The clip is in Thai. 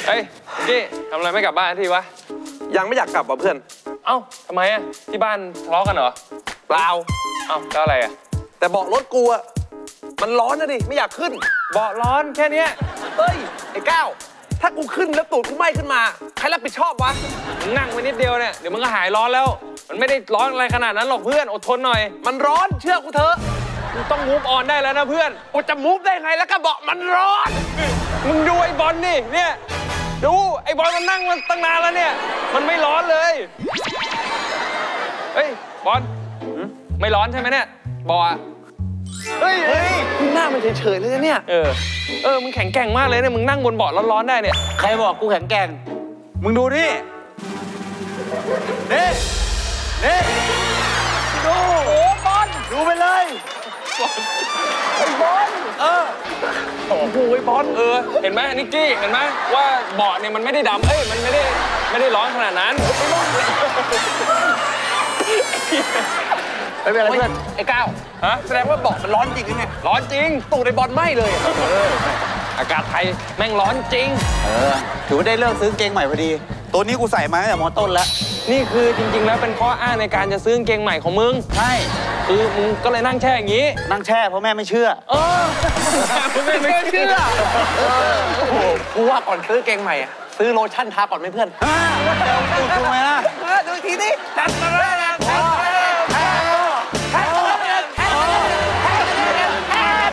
เฮ้ยกี้ทำอะไรไม่กลับบ้านทีวะยังไม่อยากกลับว่ะเพื่อนเอ้าทำไมอะที่บ้านทะเลาะกันเหรอเปล่าเอ้าก็อะไรอะแต่เบาะรถกูอะมันร้อนนะดิไม่อยากขึ้นเบาะร้อนแค่นี้เฮ้ยไอ้ก้าวถ้ากูขึ้นแล้วตูดกูไหม้ขึ้นมาใครรับผิดชอบวะมึงนั่งไปนิดเดียวเนี่ยเดี๋ยวมึงก็หายร้อนแล้วมันไม่ได้ร้อนอะไรขนาดนั้นหรอกเพื่อนอดทนหน่อยมันร้อนเชื่อกูเถอะมึงต้องมูฟออนได้แล้วนะเพื่อนกูจะมูฟได้ไงแล้วก็เบาะมันร้อนมึงดูไอ้บอลนี่เนี่ยดูไอ้บอลมันนั่งมันตั้งนานแล้วเนี่ยมันไม่ร้อนเลยเฮ้ยบอลไม่ร้อนใช่ไหมเนี่ยบอลเฮ้ยหน้ามันเฉยๆเลยนะเนี่ยมึงแข็งแกร่งมากเลยเนี่ยมึงนั่งบนเบาะร้อนๆได้เนี่ยใครบอกกูแข็งแกร่งมึงดูดินี่ดูโอ้บอลดูไปเลยไอ้บอลโอ้โหไอ้บอลเห็นไหมนิกกี้เห็นไหมว่าเบาะเนี่ยมันไม่ได้ดำมันไม่ได้ร้อนขนาดนั้นไม่เป็นไรเพื่อนไอ้ก้าวแสดงว่าเบาะมันร้อนจริงไงร้อนจริงตูดไอ้บอลไหม้เลยอากาศไทยแม่งร้อนจริงถือว่าได้เลิกซื้อเกงใหม่พอดีตัวนี้กูใส่มาตั้งแต่ม.ต้นแล้วนี่คือจริงๆแล้วเป็นข้ออ้างในการจะซื้อเกงใหม่ของมึงใช่คือมึงก็เลยนั่งแช่อย่างนี้นั่งแช่เพราะแม่ไม่เชื่อแม่ไม่เชื่อโอ้โหกูว่าก่อนซื้อเกงใหม่ซื้อโลชั่นทาก่อนไหมเพื่อนว่าเดี๋ยวถูกไหมล่ะดูทีนี้จัดมาเลย